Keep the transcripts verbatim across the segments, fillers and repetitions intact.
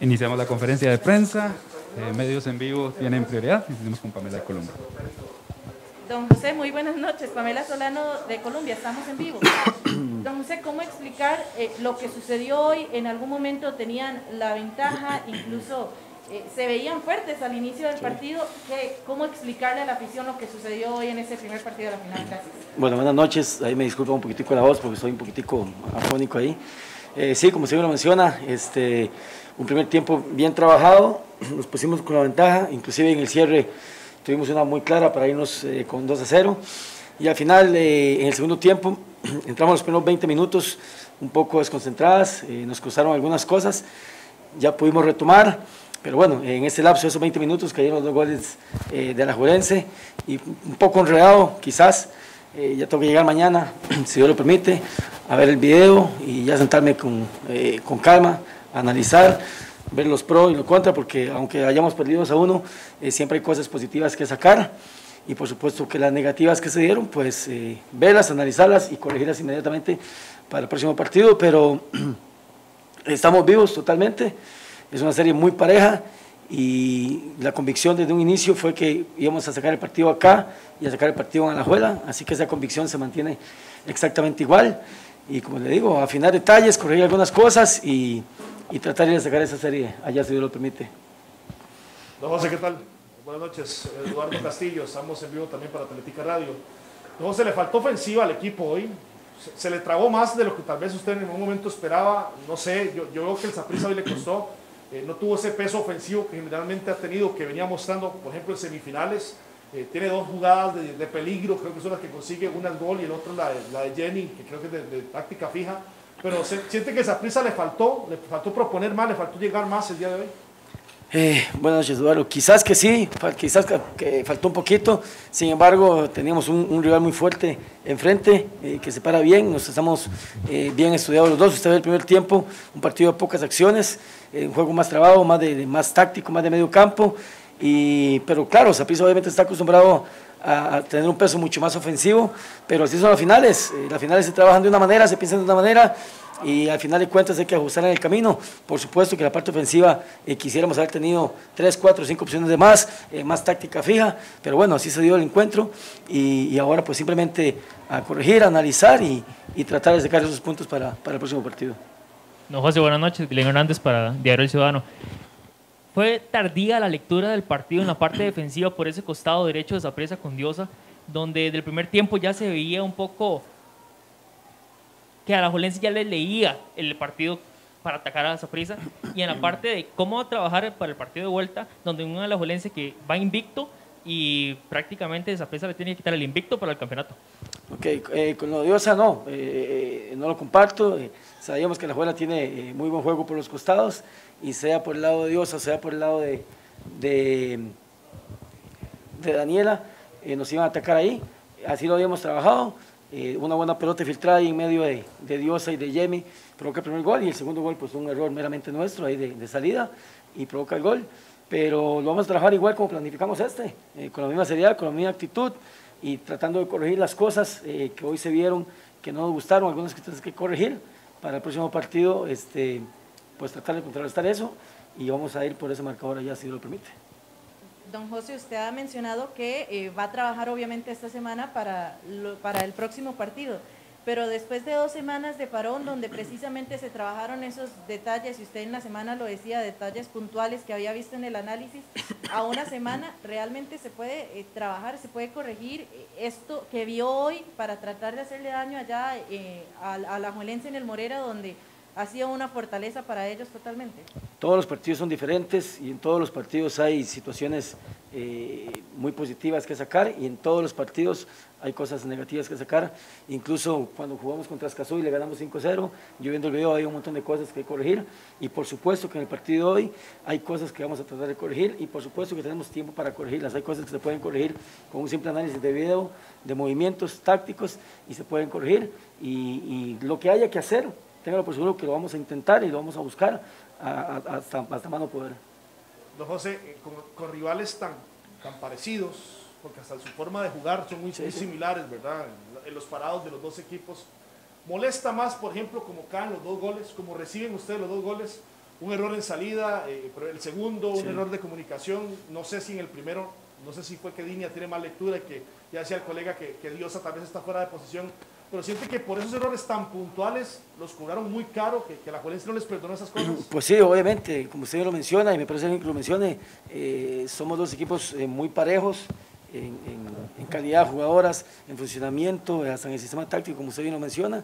Iniciamos la conferencia de prensa. Eh, medios en vivo tienen prioridad. Iniciamos con Pamela de Colombia. Don José, muy buenas noches. Pamela Solano de Colombia, estamos en vivo. Don José, ¿cómo explicar eh, lo que sucedió hoy? En algún momento tenían la ventaja, incluso eh, se veían fuertes al inicio del partido. ¿Qué, ¿Cómo explicarle a la afición lo que sucedió hoy en ese primer partido de la final? Gracias. Bueno, buenas noches. Ahí me disculpa un poquitico la voz porque estoy un poquitico afónico ahí. Eh, sí, como usted lo menciona, este, un primer tiempo bien trabajado, nos pusimos con la ventaja, inclusive en el cierre tuvimos una muy clara para irnos eh, con dos a cero, y al final, eh, en el segundo tiempo, entramos los primeros veinte minutos un poco desconcentradas, eh, nos cruzaron algunas cosas, ya pudimos retomar, pero bueno, en ese lapso, esos veinte minutos, cayeron los dos goles eh, de Alajuelense, y un poco enredado quizás. Eh, ya tengo que llegar mañana, si Dios lo permite, a ver el video y ya sentarme con, eh, con calma, a analizar, ver los pros y los contras, porque aunque hayamos perdido dos a uno, eh, siempre hay cosas positivas que sacar, y por supuesto que las negativas que se dieron, pues eh, verlas, analizarlas y corregirlas inmediatamente para el próximo partido, pero estamos vivos totalmente, es una serie muy pareja, y la convicción desde un inicio fue que íbamos a sacar el partido acá y a sacar el partido en Alajuela, así que esa convicción se mantiene exactamente igual, y como le digo, afinar detalles, corregir algunas cosas y, y tratar de sacar esa serie allá si Dios lo permite. Don José, ¿qué tal? Buenas noches, Eduardo Castillo, estamos en vivo también para Atlética Radio. Don José, le faltó ofensiva al equipo hoy, se, se le trabó más de lo que tal vez usted en un momento esperaba, no sé, yo, yo veo que el Saprissa hoy le costó. Eh, no tuvo ese peso ofensivo que generalmente ha tenido, que venía mostrando, por ejemplo, en semifinales. Eh, tiene dos jugadas de, de peligro, creo que son las que consigue, una es gol y el otro la de, la de Jenny, que creo que es de, de táctica fija. Pero se, siente que esa prisa le faltó, le faltó proponer más, le faltó llegar más el día de hoy. Eh, buenas noches, Eduardo. Quizás que sí, quizás que, que faltó un poquito, sin embargo teníamos un, un rival muy fuerte enfrente, eh, que se para bien, nos estamos eh, bien estudiados los dos. Usted ve el primer tiempo, un partido de pocas acciones, eh, un juego más trabado, más, de, de, más táctico, más de medio campo, y, pero claro, Saprissa obviamente está acostumbrado a, a tener un peso mucho más ofensivo, pero así son las finales, eh, las finales se trabajan de una manera, se piensan de una manera, y al final de cuentas hay que ajustar en el camino. Por supuesto que la parte ofensiva eh, quisiéramos haber tenido tres, cuatro, cinco opciones de más, eh, más táctica fija, pero bueno, así se dio el encuentro, y, y ahora pues simplemente a corregir, a analizar y, y tratar de sacar esos puntos para, para el próximo partido. No, José, buenas noches. Glenn Hernández para Diario El Ciudadano. Fue tardía la lectura del partido en la parte defensiva por ese costado derecho de Saprissa con Diosa, donde desde el primer tiempo ya se veía un poco que a Alajuelense ya le leía el partido para atacar a Saprissa, y en la parte de cómo trabajar para el partido de vuelta, donde un Alajuelense que va invicto y prácticamente Saprissa le tiene que quitar el invicto para el campeonato. Ok, eh, con lo de Diosa no, eh, no lo comparto, eh, sabíamos que Alajuela tiene eh, muy buen juego por los costados, y sea por el lado de Diosa, sea por el lado de, de, de Daniela, eh, nos iban a atacar ahí, así lo habíamos trabajado. Eh, una buena pelota filtrada ahí en medio de, de Diosa y de Yemi provoca el primer gol, y el segundo gol pues un error meramente nuestro ahí de, de salida y provoca el gol, pero lo vamos a trabajar igual como planificamos este, eh, con la misma seriedad, con la misma actitud y tratando de corregir las cosas eh, que hoy se vieron que no nos gustaron, algunas que tenemos que corregir para el próximo partido, este, pues tratar de contrarrestar eso, y vamos a ir por ese marcador allá si Dios lo permite. Don José, usted ha mencionado que eh, va a trabajar obviamente esta semana para, lo, para el próximo partido, pero después de dos semanas de parón donde precisamente se trabajaron esos detalles, y usted en la semana lo decía, detalles puntuales que había visto en el análisis, a una semana realmente se puede eh, trabajar, se puede corregir esto que vio hoy para tratar de hacerle daño allá eh, a, a la Alajuelense en el Morera, donde ha sido una fortaleza para ellos totalmente. Todos los partidos son diferentes y en todos los partidos hay situaciones eh, muy positivas que sacar, y en todos los partidos hay cosas negativas que sacar. Incluso cuando jugamos contra Escazú y le ganamos cinco cero, yo viendo el video hay un montón de cosas que corregir, y por supuesto que en el partido de hoy hay cosas que vamos a tratar de corregir, y por supuesto que tenemos tiempo para corregirlas. Hay cosas que se pueden corregir con un simple análisis de video, de movimientos tácticos, y se pueden corregir, y, y lo que haya que hacer, téngalo por seguro que lo vamos a intentar y lo vamos a buscar a, a, hasta, hasta mano poder. Don José, eh, con, con rivales tan, tan parecidos, porque hasta su forma de jugar son muy, sí, muy sí. similares, ¿verdad? En, en los parados de los dos equipos, ¿molesta más, por ejemplo, como caen los dos goles, como reciben ustedes los dos goles, un error en salida, eh, pero el segundo, un Sí. error de comunicación, no sé si en el primero, no sé si fue que Dinia tiene más lectura, que ya decía el colega que, que Diosa tal vez está fuera de posición, pero siente que por esos errores tan puntuales los cobraron muy caro, que, que la Juelense no les perdonó esas cosas. Pues sí, obviamente, como usted lo menciona, y me parece bien que lo mencione, eh, somos dos equipos eh, muy parejos en, en, en calidad de jugadoras, en funcionamiento, hasta en el sistema táctico, como usted bien lo menciona,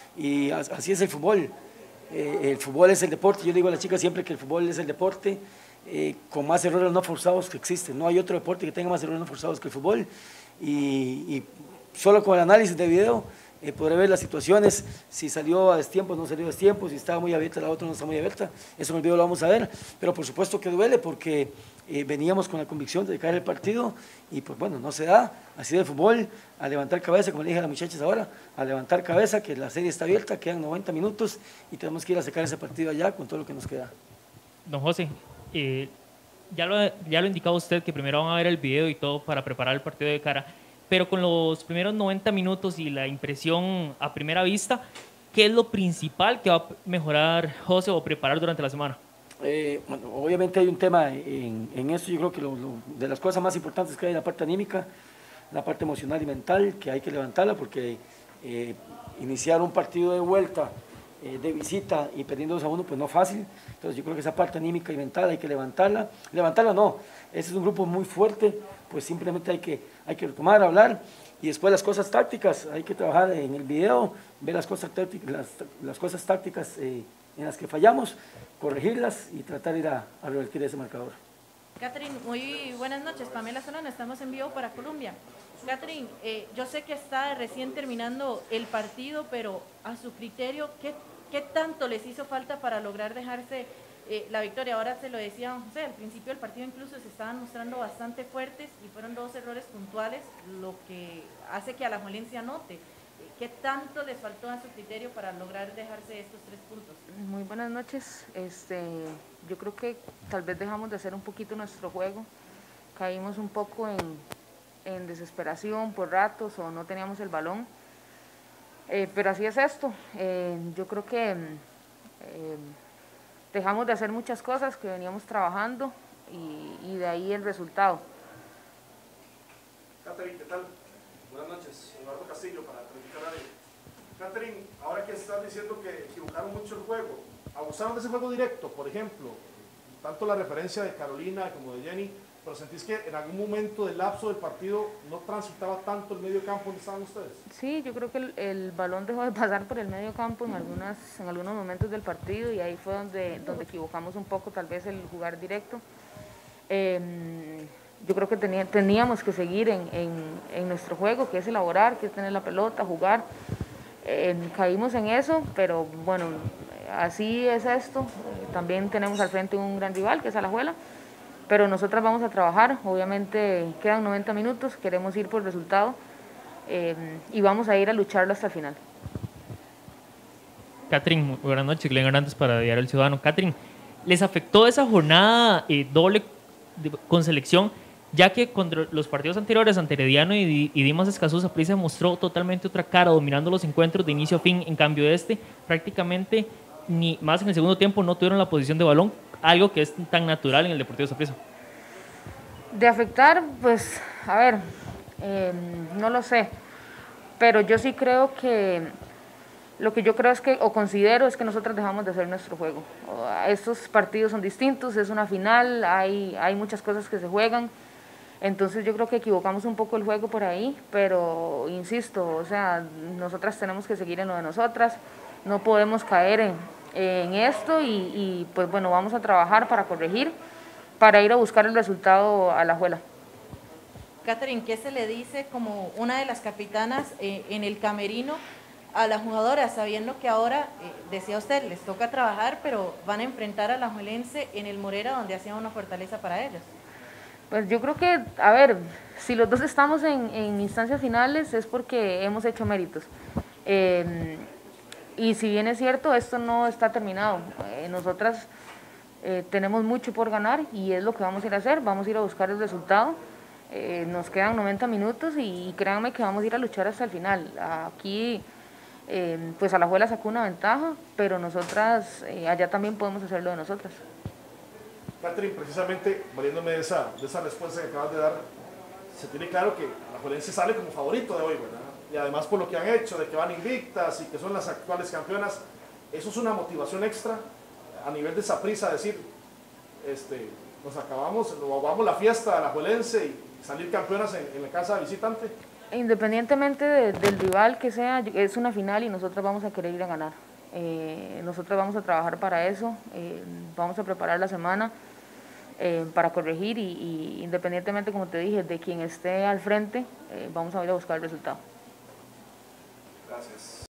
y as, así es el fútbol. Eh, el fútbol es el deporte, yo digo a las chicas siempre que el fútbol es el deporte eh, con más errores no forzados que existen. No hay otro deporte que tenga más errores no forzados que el fútbol, y, y solo con el análisis de video Eh, podré ver las situaciones, si salió a destiempo, no salió a destiempo, si estaba muy abierta, la otra no está muy abierta, eso en el video lo vamos a ver, pero por supuesto que duele porque eh, veníamos con la convicción de caer el partido y pues bueno, no se da, así de fútbol, a levantar cabeza, como le dije a las muchachas ahora, a levantar cabeza, que la serie está abierta, quedan noventa minutos y tenemos que ir a sacar ese partido allá con todo lo que nos queda. Don José, eh, ya, lo, ya lo indicaba usted que primero van a ver el video y todo para preparar el partido de cara, pero con los primeros noventa minutos y la impresión a primera vista, ¿qué es lo principal que va a mejorar José o preparar durante la semana? Eh, bueno, obviamente hay un tema en, en esto, yo creo que lo, lo, de las cosas más importantes que hay en la parte anímica, la parte emocional y mental, que hay que levantarla porque eh, iniciar un partido de vuelta, eh, de visita y perdiendo dos a uno, pues no es fácil, entonces yo creo que esa parte anímica y mental hay que levantarla, levantarla no, este es un grupo muy fuerte, pues simplemente hay que, hay que retomar, hablar, y después las cosas tácticas, hay que trabajar en el video, ver las cosas tácticas, las, las cosas tácticas eh, en las que fallamos, corregirlas y tratar de ir a, a revertir ese marcador. Catherine, muy buenas noches, Pamela Solano, estamos en vivo para Colombia. Catherine, eh, yo sé que está recién terminando el partido, pero a su criterio, ¿qué, qué tanto les hizo falta para lograr dejarse eh, la victoria? Ahora se lo decía José, al principio del partido incluso se estaban mostrando bastante fuertes y fueron dos errores puntuales, lo que hace que a la Juelense anote. ¿Qué tanto les faltó a su criterio para lograr dejarse estos tres puntos? Muy buenas noches. Este, yo creo que tal vez dejamos de hacer un poquito nuestro juego, caímos un poco en, en desesperación por ratos o no teníamos el balón, eh, pero así es esto. Eh, yo creo que eh, dejamos de hacer muchas cosas que veníamos trabajando y, y de ahí el resultado. Catherine, ¿qué tal? Buenas noches, Eduardo Castillo para Atlética Radio. Catherine, ahora que estás diciendo que equivocaron mucho el juego, abusaron de ese juego directo, por ejemplo, tanto la referencia de Carolina como de Jenny, pero sentís que en algún momento del lapso del partido no transitaba tanto el medio campo donde estaban ustedes. Sí, yo creo que el, el balón dejó de pasar por el medio campo en, algunas, en algunos momentos del partido y ahí fue donde, donde equivocamos un poco tal vez el jugar directo. Eh, yo creo que tenía, teníamos que seguir en, en, en nuestro juego, que es elaborar, que es tener la pelota, jugar. Eh, caímos en eso, pero bueno, así es esto. Eh, también tenemos al frente un gran rival, que es Alajuela, pero nosotras vamos a trabajar. Obviamente quedan noventa minutos, queremos ir por el resultado eh, y vamos a ir a lucharlo hasta el final. Catherine, buenas noches, Glenn Hernández para Diario El Ciudadano. Catherine, ¿les afectó esa jornada eh, doble de, con selección? Ya que contra los partidos anteriores, ante Herediano y, y Dimas Escazú, Saprissa mostró totalmente otra cara, dominando los encuentros de inicio a fin. En cambio de este, prácticamente, ni más en el segundo tiempo, no tuvieron la posición de balón, algo que es tan natural en el Deportivo Saprissa. De afectar, pues, a ver, eh, no lo sé, pero yo sí creo que lo que yo creo es que, o considero, es que nosotros dejamos de hacer nuestro juego. Estos partidos son distintos, es una final, hay, hay muchas cosas que se juegan. Entonces yo creo que equivocamos un poco el juego por ahí, pero insisto, o sea, nosotras tenemos que seguir en lo de nosotras, no podemos caer en, en esto y, y pues bueno, vamos a trabajar para corregir, para ir a buscar el resultado a Alajuela. Catherine, ¿qué se le dice como una de las capitanas eh, en el camerino a las jugadoras, sabiendo que ahora, eh, decía usted, les toca trabajar, pero van a enfrentar a la Juelense en el Morera, donde hacía una fortaleza para ellas? Pues yo creo que, a ver, si los dos estamos en, en instancias finales es porque hemos hecho méritos. Eh, y si bien es cierto, esto no está terminado. Eh, nosotras eh, tenemos mucho por ganar y es lo que vamos a ir a hacer, vamos a ir a buscar el resultado. Eh, nos quedan noventa minutos y, y créanme que vamos a ir a luchar hasta el final. Aquí eh, pues Alajuela sacó una ventaja, pero nosotras eh, allá también podemos hacerlo de nosotras. Catherine, precisamente valiéndome de esa, de esa respuesta que acabas de dar, se tiene claro que Alajuelense sale como favorito de hoy, ¿verdad? Y además por lo que han hecho, de que van invictas y que son las actuales campeonas, eso es una motivación extra a nivel de Saprissa, decir, este, nos acabamos, nos vamos la fiesta de Alajuelense y salir campeonas en, en la casa visitante. Independientemente de, del rival que sea, es una final y nosotros vamos a querer ir a ganar. Eh, nosotros vamos a trabajar para eso, eh, vamos a preparar la semana eh, para corregir y, y independientemente, como te dije, de quien esté al frente, eh, vamos a ir a buscar el resultado. Gracias.